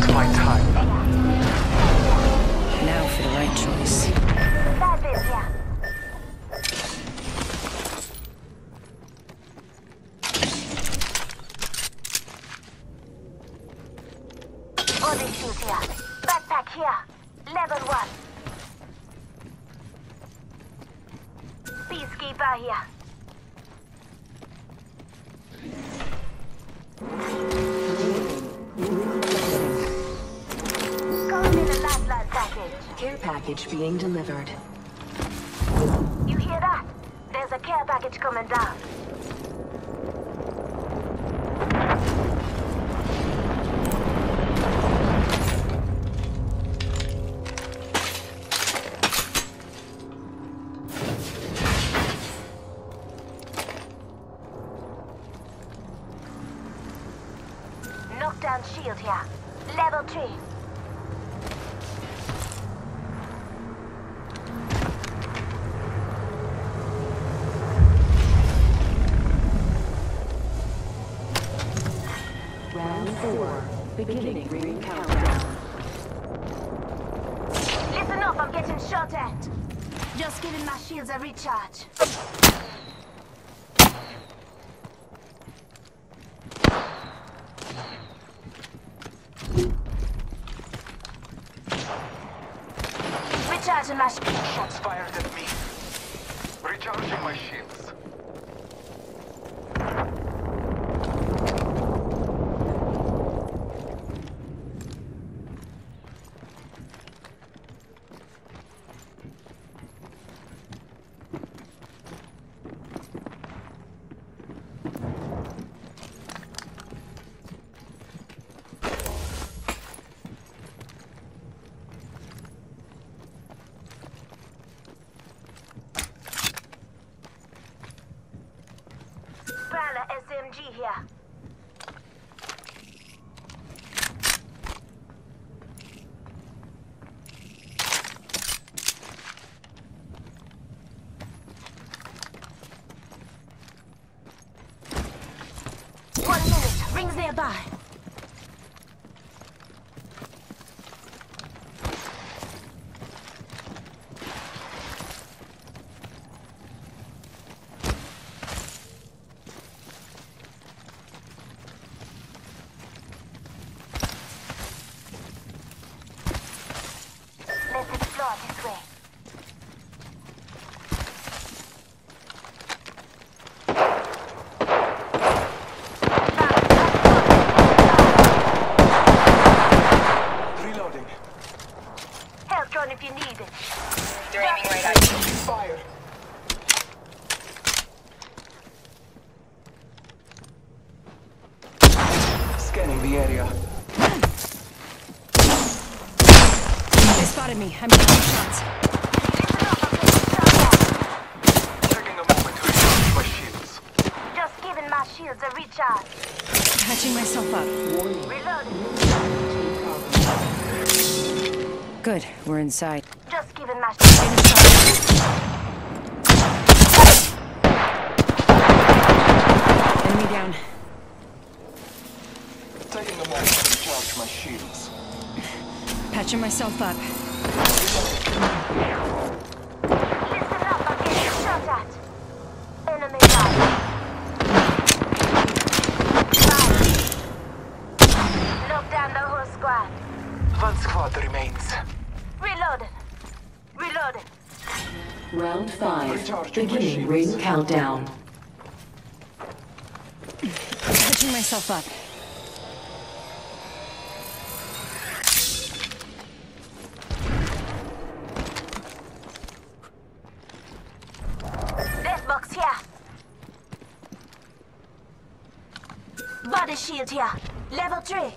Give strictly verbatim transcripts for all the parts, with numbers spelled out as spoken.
my time. Now for the right choice. Body shoes here. Backpack here. Level one. Peacekeeper here. Calling in a lifeline package. Care package being delivered. You hear that? There's a care package coming down. Knockdown shield here. Level three. Round four. Beginning ring countdown. Listen up, I'm getting shot at. Just giving my shields a recharge. Recharging my shields. Shots fired at me. Recharging my shields. S M G here. One minute, rings nearby. Let's explore this way. Reloading. Health drone if you need it. They're aiming right at you. Fire. Scanning the area. They spotted me. I'm taking shots. Taking a moment to recharge my shields. Just giving my shields a recharge. Patching myself up. Reloading. Good. We're inside. Just giving my Getting shot. Enemy down. Taking a moment to recharge my shields. Patching myself up. Listen up, I'm getting shot at. Enemy down. Fire. Knock down the whole squad. One squad remains. Reloading. Reloading. Round five. Recharging my Beginning shields. ring countdown. Patching myself up. Death box here. Body shield here. Level three.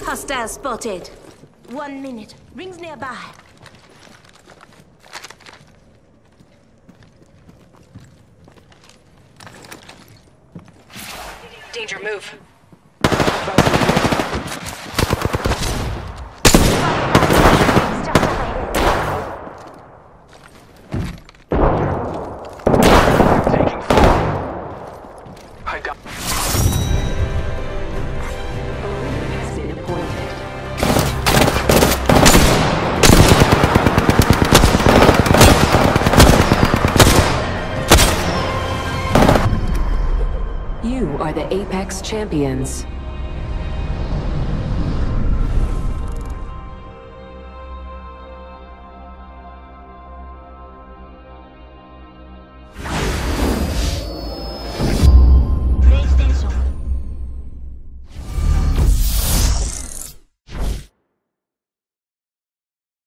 Hostile spotted. One minute. Rings nearby. Danger, move. Taking fire. I got. A ring has been appointed. You are the Apex Champions.